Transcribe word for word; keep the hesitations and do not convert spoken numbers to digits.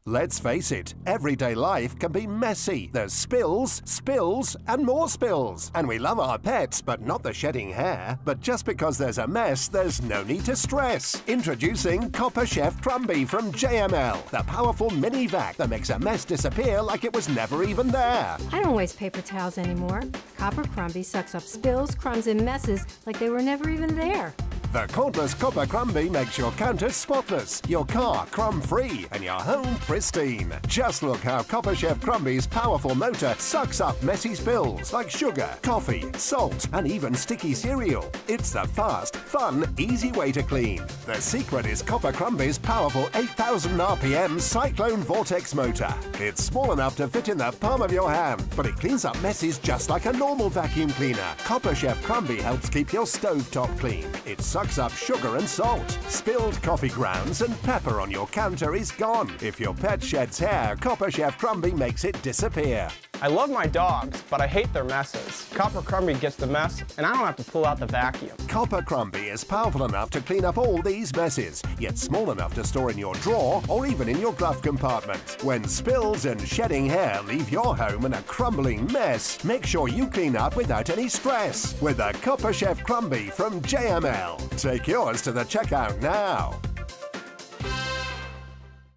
Let's face it, everyday life can be messy. There's spills, spills, and more spills. And we love our pets, but not the shedding hair. But just because there's a mess, there's no need to stress. Introducing Copper Chef Crumby from J M L, the powerful mini vac that makes a mess disappear like it was never even there. I don't waste paper towels anymore. Copper Crumby sucks up spills, crumbs, and messes like they were never even there. The cordless Copper Crumby makes your counter spotless, your car crumb-free, and your home pristine. Just look how Copper Chef Crumby's powerful motor sucks up messy spills like sugar, coffee, salt, and even sticky cereal. It's the fast, fun, easy way to clean. The secret is Copper Crumby's powerful eight thousand R P M Cyclone Vortex motor. It's small enough to fit in the palm of your hand, but it cleans up messes just like a normal vacuum cleaner. Copper Chef Crumby helps keep your stovetop clean. It sucks up sugar and salt. Spilled coffee grounds and pepper on your counter is gone. If your pet sheds hair, Copper Chef Crumby makes it disappear. I love my dogs, but I hate their messes. Copper Crumby gets the mess, and I don't have to pull out the vacuum. Copper Crumby is powerful enough to clean up all these messes, yet small enough to store in your drawer or even in your glove compartment. When spills and shedding hair leave your home in a crumbling mess, make sure you clean up without any stress with the Copper Chef Crumby from J M L. Take yours to the checkout now.